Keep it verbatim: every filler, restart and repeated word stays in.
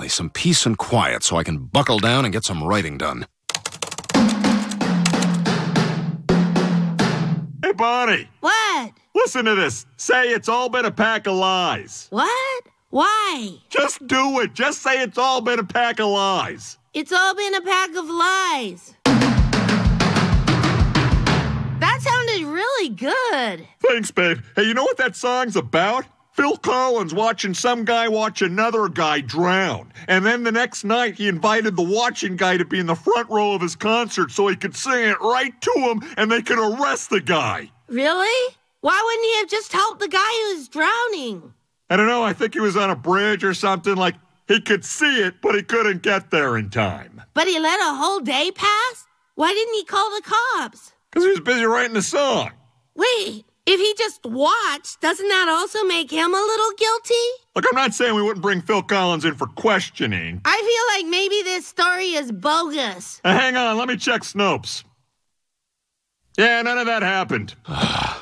Finally, some peace and quiet so I can buckle down and get some writing done. Hey, Bonnie. What? Listen to this. Say it's all been a pack of lies. What? Why? Just do it. Just say it's all been a pack of lies. It's all been a pack of lies. That sounded really good. Thanks, babe. Hey, you know what that song's about? Phil Collins watching some guy watch another guy drown. And then the next night, he invited the watching guy to be in the front row of his concert so he could sing it right to him and they could arrest the guy. Really? Why wouldn't he have just helped the guy who was drowning? I don't know. I think he was on a bridge or something. Like, he could see it, but he couldn't get there in time. But he let a whole day pass? Why didn't he call the cops? Because he was busy writing the song. Wait, if he just watched, doesn't that also make him a little guilty? Look, I'm not saying we wouldn't bring Phil Collins in for questioning. I feel like maybe this story is bogus. Uh, hang on, let me check Snopes. Yeah, none of that happened.